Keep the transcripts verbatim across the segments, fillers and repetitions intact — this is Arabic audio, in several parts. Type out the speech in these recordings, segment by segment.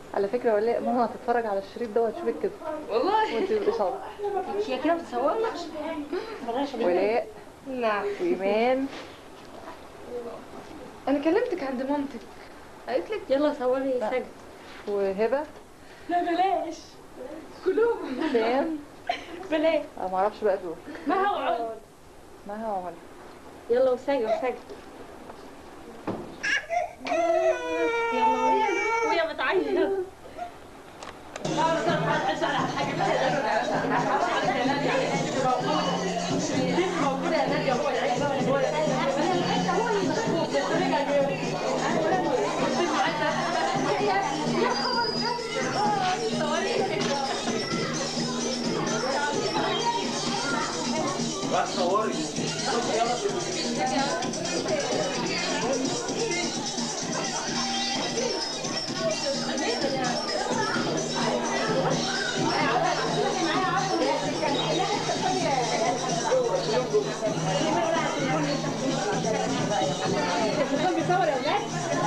على فكره ولا ماما هتتفرج على الشريط ده وهتشوفك كده والله وانت بالاشاره. هي كده بتصورنا ولاء نعم وايمان. انا كلمتك عند مامتك قالت لك يلا صوري سجد. وهبه. لا بلاش كلهم سام. بلاش. انا ما اعرفش بقى دول. ما هو عقد. ما هو عمل. يلا وسجد وسجد. يلا ويا بتعيط. صوري بيصور يا ولاد.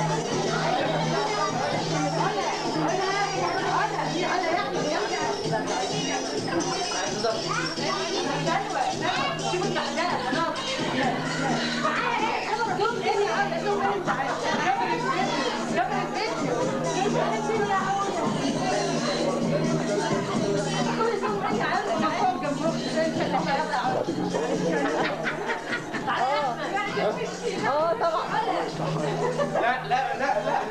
اه طبعا. لا لا لا لا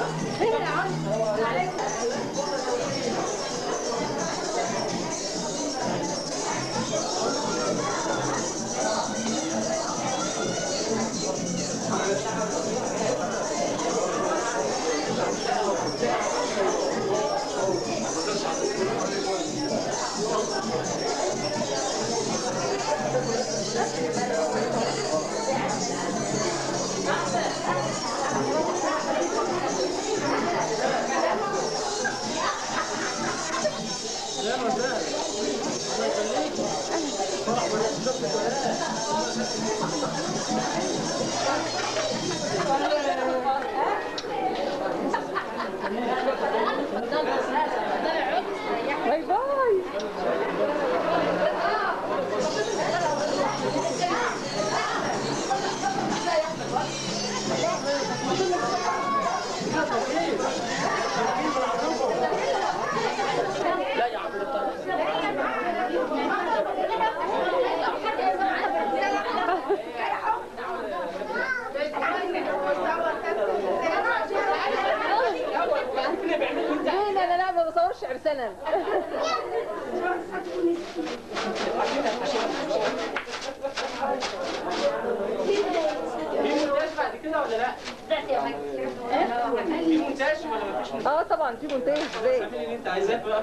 باي باي. لا لا لا ما بصورش عرسنا. في مونتاج بعد كده ولا لا؟ في مونتاج ولا مفيش؟ اه طبعا في مونتاج ازاي؟ اعملي اللي انت عايزاه بقى.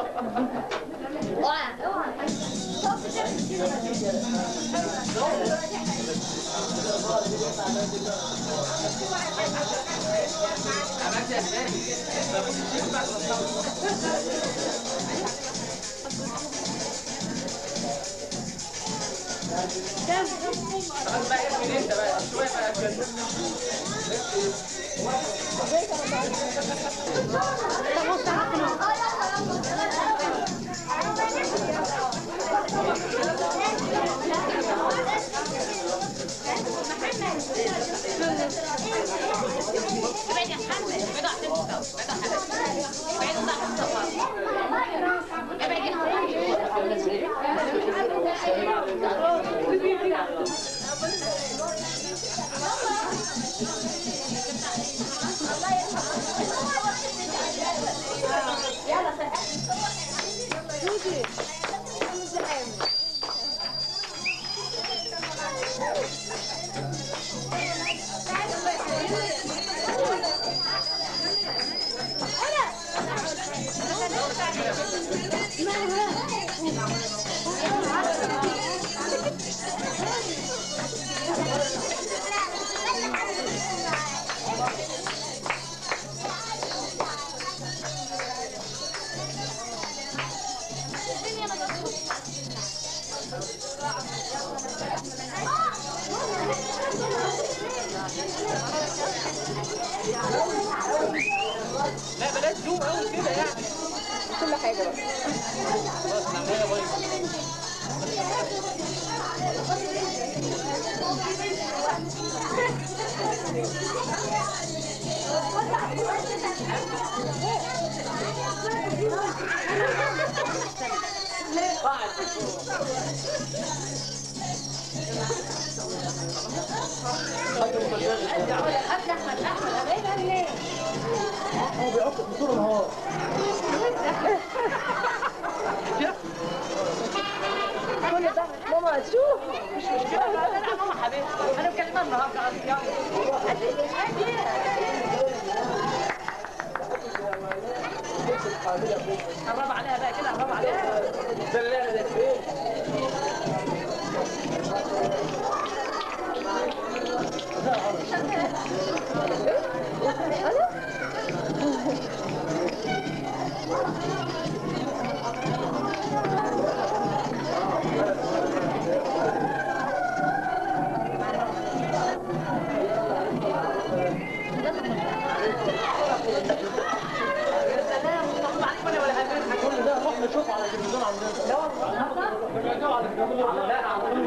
عملت اسباني خلاص بقى ارمي انت بقى شويه بقى كده. لا بلاش محشوم قوي كده يعني. كل حاجه بقى. خلاص نعملها بايظه. هو بيعطل طول النهار. كل ده ماما هتشوف. مش مشكله بقى. لا ماما حبيبتي انا مكلمها النهارده قصدي يعني. قرب عليها بقى كده قرب عليها. دلالة ده فين؟ كل ده روح نشوف على التلفزيون عندنا. لا والله على التلفزيون. لا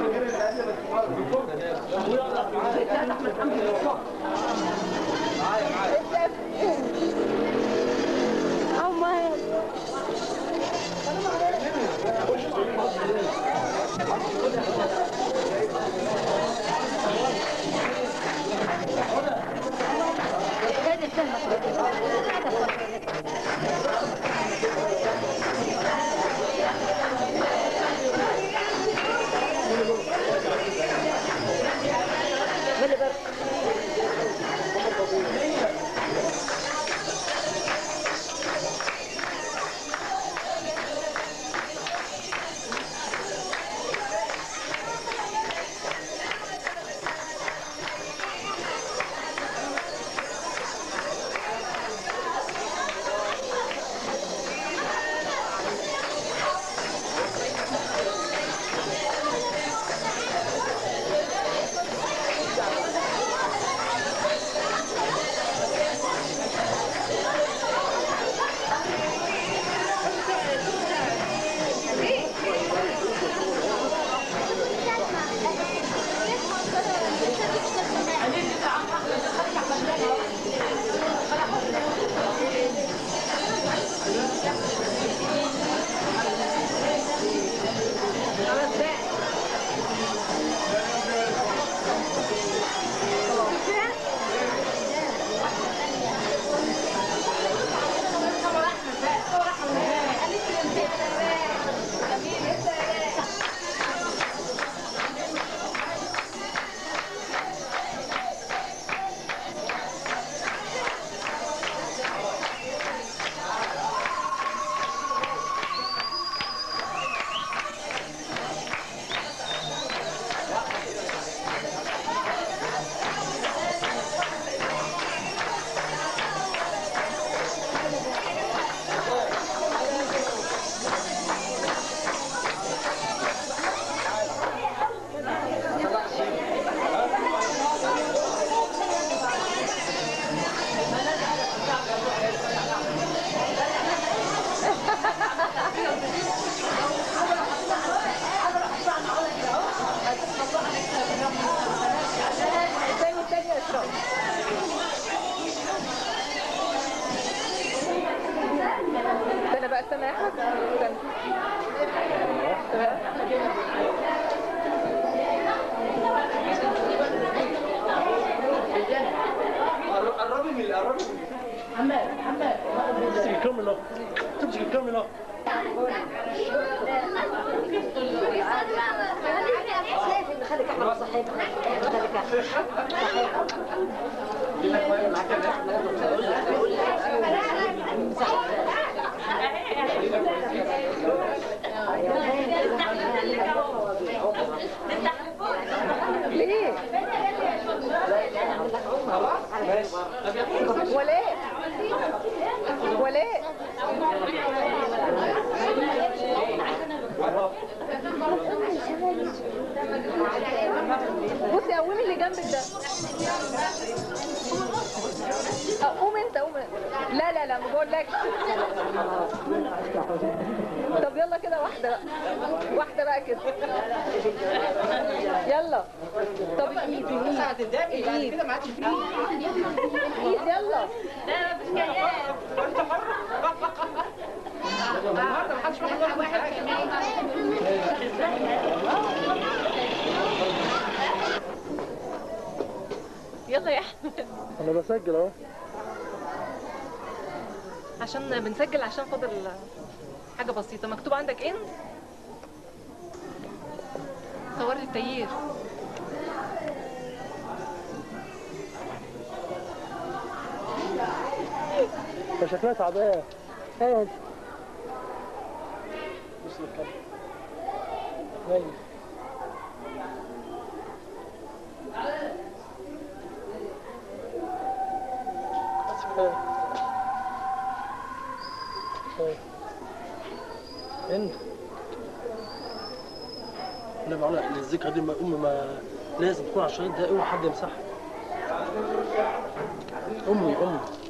استنى بقى استنى يا احمد استنى. قربي من قربي من حماد حماد تمسك الكاميرا تمسك الكاميرا. خليك احمد صحيح خليك ليه؟ ولاء ولاء بصي قومي اللي جنبك ده. قوم انت قوم. لا لا لا طب يلا كده واحدة بقى، واحدة بقى كده. يلا. طب الايد الايد ساعة الدقي بعد كده ما عادش فيه. الايد يلا. لا مفيش كيان. انت حر. النهارده ما حدش واخد باله من حاجة. يلا يا احمد. انا بسجل اهو. عشان بنسجل عشان فاضل حاجة بسيطة. مكتوب عندك ايه؟ صور لي التيير. ده شكلها تعبان. اقعد. بص للكاميرا. نايم. بس كفايه. كفايه. انت. انا بقول لك الذكرى دي ما امي ما لازم تكون على الشريط ده، اوعى حد يمسحها. امي امي